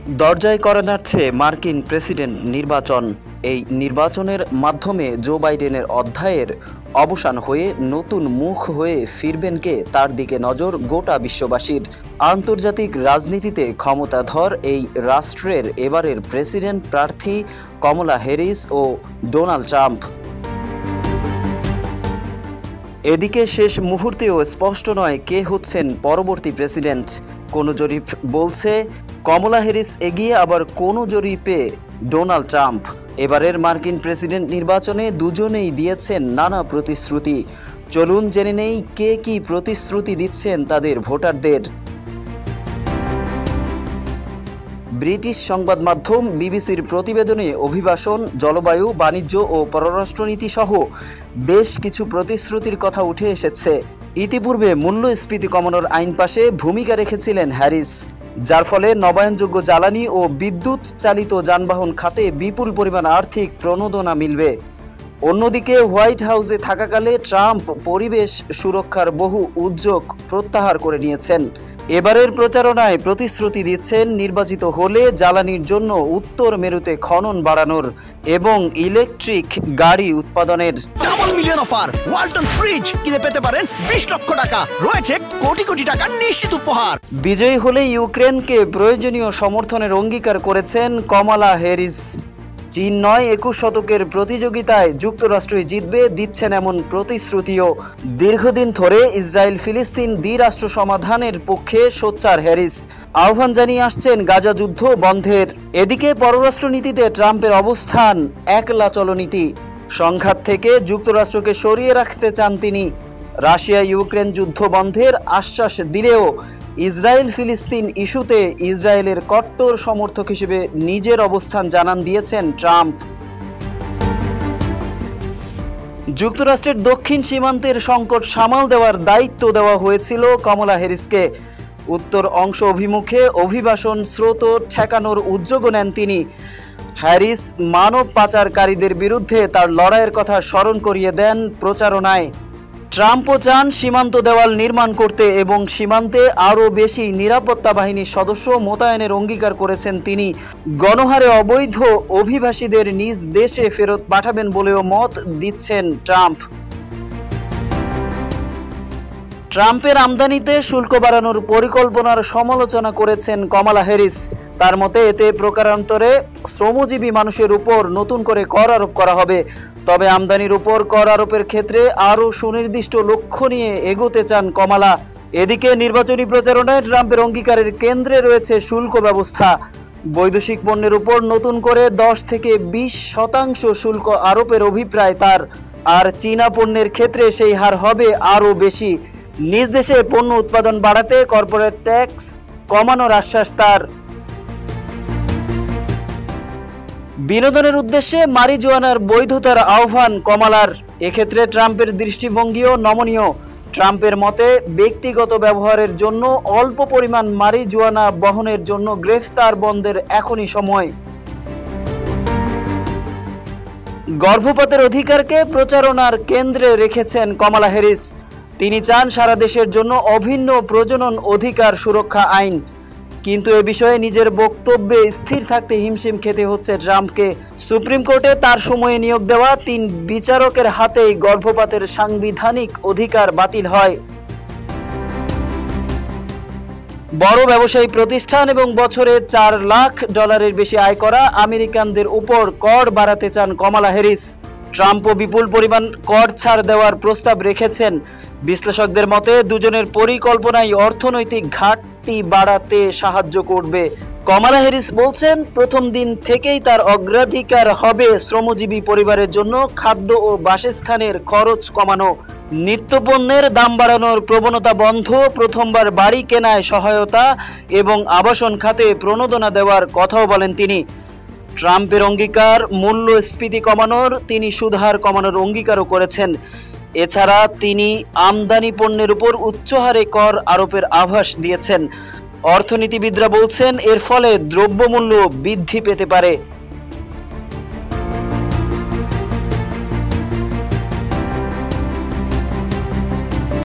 দরজায় কড়া নাড়ছে মার্কিন প্রেসিডেন্ট নির্বাচন। এই নির্বাচনের মাধ্যমে জো বাইডেনের অধ্যায়ের অবসান হয়ে নতুন মুখ হয়ে ফিরবেন কে, তার দিকে নজর গোটা বিশ্ববাসীর। আন্তর্জাতিক রাজনীতিতে ক্ষমতাধর এই রাষ্ট্রের এবারের প্রেসিডেন্ট প্রার্থী কমলা হ্যারিস ও ডোনাল্ড ট্রাম্প। এদিকে শেষ মুহূর্তেও স্পষ্ট নয় কে হচ্ছেন পরবর্তী প্রেসিডেন্ট। কোনো জরিপ বলছে কমলা হ্যারিস এগিয়ে, আবার কোনো জরিপে ডোনাল্ড ট্রাম্প। এবারের মার্কিন প্রেসিডেন্ট নির্বাচনে দুজনেই দিয়েছেন নানা প্রতিশ্রুতি। চলুন জেনে নেই কে কি প্রতিশ্রুতি দিচ্ছেন তাদের ভোটারদের। ব্রিটিশ সংবাদ মাধ্যম বিবিসির প্রতিবেদনে অভিবাসন, জলবায়ু, বাণিজ্য ও পররাষ্ট্রনীতি সহ বেশ কিছু প্রতিশ্রুতির কথা উঠে এসেছে। ইতিপূর্বে মূল্যস্ফীতি কমানোর আইন পাশে ভূমিকা রেখেছিলেন হ্যারিস, যার ফলে নবায়নযোগ্য জ্বালানি ও বিদ্যুৎ চালিত যানবাহন খাতে বিপুল পরিমাণ আর্থিক প্রণোদনা মিলবে। অন্যদিকে হোয়াইট হাউসে থাকাকালে ট্রাম্প পরিবেশ সুরক্ষার বহু উদ্যোগ প্রত্যাহার করে নিয়েছেন। এবারের প্রচারণায় প্রতিশ্রুতি দিচ্ছেন নির্বাচিত হলে জ্বালানির জন্য উত্তর মেরুতে খনন বাড়ানোর এবং ইলেকট্রিক গাড়ি উৎপাদনের। Double million offer, Walton fridge কিনে পেতে পারেন 20 লক্ষ টাকা, রয়েছে কোটি কোটি টাকার নিশ্চিত উপহার। বিজয়ী হলে ইউক্রেনকে প্রয়োজনীয় সমর্থনের অঙ্গীকার করেছেন কমলা হ্যারিস। চীন নয়, 21 শতকের প্রতিযোগিতায় যুক্তরাষ্ট্রই জিতবে, দিচ্ছেন এমন প্রতিশ্রুতিও। দীর্ঘদিন ধরে ইসরায়েল ফিলিস্তিন দ্বিরাষ্ট্র সমাধানের পক্ষে সোচ্চার হ্যারিস আহ্বান জানিয়ে আসছেন গাজা যুদ্ধ বন্ধের। এদিকে পররাষ্ট্রনীতিতে ট্রাম্পের অবস্থান একলা চলনীতি। সংঘাত থেকে যুক্তরাষ্ট্রকে সরিয়ে রাখতে চান তিনি। রাশিয়া ইউক্রেন যুদ্ধ বন্ধের আশ্বাস দিলেও ইসরায়েল ফিলিস্তিন ইস্যুতে ইসরায়েলের কট্টর সমর্থক হিসেবে নিজের অবস্থান জানান দিয়েছেন ট্রাম্প। যুক্তরাষ্ট্রের দক্ষিণ সীমান্তের সংকট সামাল দেওয়ার দায়িত্ব দেওয়া হয়েছিল কমলা হ্যারিসকে। উত্তর অংশ অভিমুখে অভিবাসন স্রোত ঠেকানোর উদ্যোগও নেন তিনি। হ্যারিস মানব পাচারকারীদের বিরুদ্ধে তার লড়াইয়ের কথা স্মরণ করিয়ে দেন প্রচারণায়। ট্রাম্পও চান সীমান্ত দেওয়াল নির্মাণ করতে এবং সীমান্তে আরও বেশি নিরাপত্তা বাহিনীর সদস্য মোতায়েনের অঙ্গীকার করেছেন তিনি। গণহারে অবৈধ অভিবাসীদের নিজ দেশে ফেরত পাঠাবেন বলেও মত দিচ্ছেন ট্রাম্প। ট্রাম্পের আমদানিতে শুল্ক বাড়ানোর পরিকল্পনার সমালোচনা করেছেন কমলা হ্যারিস। তার মতে এতে প্রকারান্তরে শ্রমজীবী মানুষের উপর নতুন করে কর আরোপ করা হবে। তবে আমদানির উপর কর আরোপের ক্ষেত্রে আরও সুনির্দিষ্ট লক্ষ্য নিয়ে এগোতে চান কমলা। এদিকে নির্বাচনী প্রচারণায় ট্রাম্পের অঙ্গীকারের কেন্দ্রে রয়েছে শুল্ক ব্যবস্থা। বৈদেশিক পণ্যের উপর নতুন করে 10 থেকে 20% শুল্ক আরোপের অভিপ্রায় তার। আর চীনা পণ্যের ক্ষেত্রে সেই হার হবে আরও বেশি। নিজ দেশে পণ্য উৎপাদন বাড়াতে কর্পোরেট ট্যাক্স কমানোর আশ্বাস তার। বিনোদনের উদ্দেশ্যে মারিজুয়ানার বৈধতার আহ্বান কমলার। এক্ষেত্রে ট্রাম্পের দৃষ্টিভঙ্গিও নমনীয়। ট্রাম্পের মতে ব্যক্তিগত ব্যবহারের জন্য অল্প পরিমাণ মারিজুয়ানা বহনের জন্য গ্রেফতার বন্ধের এখনই সময়। গর্ভপাতের অধিকারকে প্রচারণার কেন্দ্রে রেখেছেন কমলা হ্যারিস। তিনি চান সারা দেশের জন্য অভিন্ন প্রজনন অধিকার সুরক্ষা আইন। কিন্তু এ বিষয়ে নিজের বক্তব্যে স্থির থাকতে হিমশিম খেতে হচ্ছে ট্রাম্পকে। সুপ্রিম কোর্টে তার সময়ে নিয়োগ দেওয়া 3 বিচারকের হাতেই গর্ভপাতের সাংবিধানিক অধিকার বাতিল হয়। বড় ব্যবসায়ী প্রতিষ্ঠান এবং বছরে $4 লাখ বেশি আয় করা আমেরিকানদের উপর কর বাড়াতে চান কমলা হ্যারিস। ট্রাম্পও বিপুল পরিমাণ কর ছাড় দেওয়ার প্রস্তাব রেখেছেন। বিশ্লেষকদের মতে দুজনের পরিকল্পনাই অর্থনৈতিক ঘাটতি বাড়াতে সাহায্য করবে। কমলা হ্যারিস বলছেন প্রথম দিন থেকেই তার অগ্রাধিকার হবে শ্রমজীবী পরিবারের জন্য খাদ্য ও বাসস্থানের খরচ কমানো, নিত্যপণ্যের দাম বাড়ানোর প্রবণতা বন্ধ, প্রথমবার বাড়ি কেনায় সহায়তা এবং আবাসন খাতে প্রণোদনা দেওয়ার কথাও বলেন তিনি। ট্রাম্পের অঙ্গীকার মূল্যস্ফীতি কমানোর, তিনি সুদহার কমানোর অঙ্গীকারও করেছেন। এছাড়া তিনি আমদানি পণ্যের উপর উচ্চ হারে কর আরোপের আভাস দিয়েছেন। অর্থনীতিবিদরা বলছেন এর ফলে দ্রব্যমূল্য বৃদ্ধি পেতে পারে।